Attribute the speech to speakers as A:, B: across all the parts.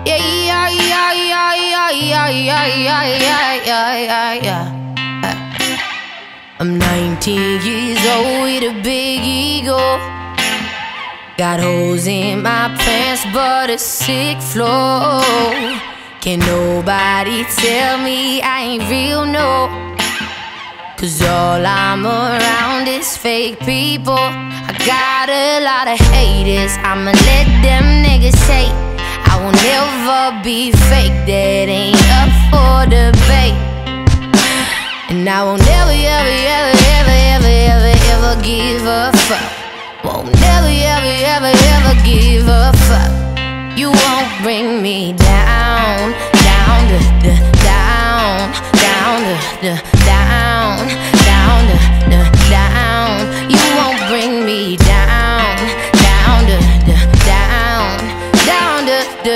A: Yeah, yeah, yeah, yeah, yeah, yeah, yeah, yeah, yeah, yeah, yeah. I'm 19 years old with a big ego. Got holes in my pants but a sick flow. Can nobody tell me I ain't real, no. Cause all I'm around is fake people. I got a lot of haters, I'ma let them niggas hate. I will never be fake, that ain't up for debate. And I will never, ever, ever, ever, ever, ever, ever give a fuck. Won't never, ever, ever, ever give a fuck. You won't bring me down, down, down, down, down, down, down. You won't bring me down, down, down, down,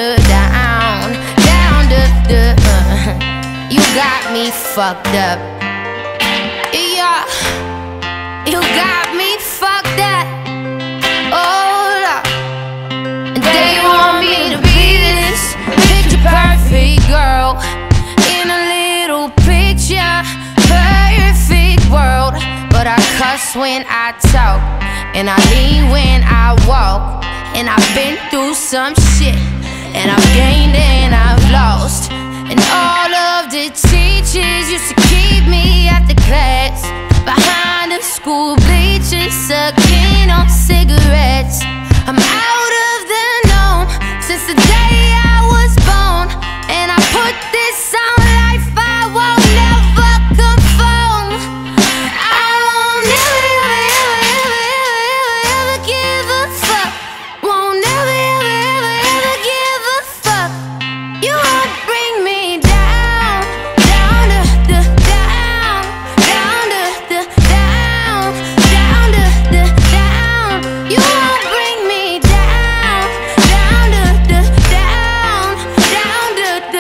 A: down. You got me fucked up. Yeah, you got me fucked up. Oh, Lord. They want me to be this picture perfect girl in a little picture perfect world. But I cuss when I talk, and I lean when I walk. And I've been through some shit, and I've gained and I've lost. And all of the teachers used to keep me after class, behind the school bleachers, sucking on cigarettes. I'm out of the norm since the day I was born, and I put this on life, I won't never conform. I won't never, ever, ever, ever, ever, ever give a fuck. Won't never, ever, ever, ever give a fuck. You won't bring me down, down, down, down, down, down, down, down. You won't bring me down, down, down, down, down,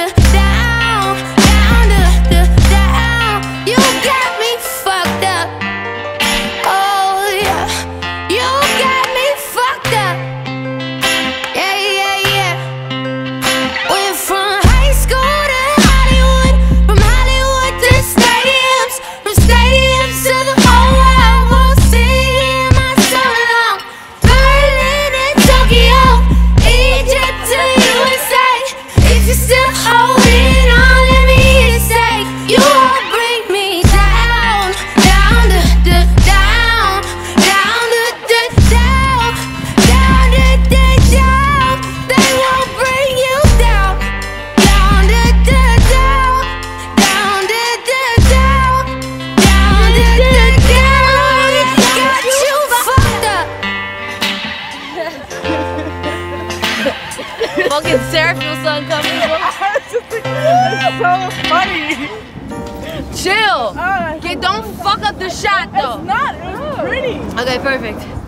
A: down. You got me fucked up. Oh yeah, you got me fucked up. Yeah, yeah, yeah. Went from high school to Hollywood, from Hollywood to stadiums, from stadiums to the whole world. Won't see my so long. Berlin and Tokyo, Egypt to USA. If you're still holding on, let me hear you say you won't bring me down, down, down, down, down, down, down, down. They won't bring you down, down, down, down, down, down, down, down. Got you fucked up.
B: Fucking Seraphiel son coming.
C: It's so funny.
B: Chill. Don't fuck up the shot though.
C: It's not. It was pretty.
B: Okay, perfect.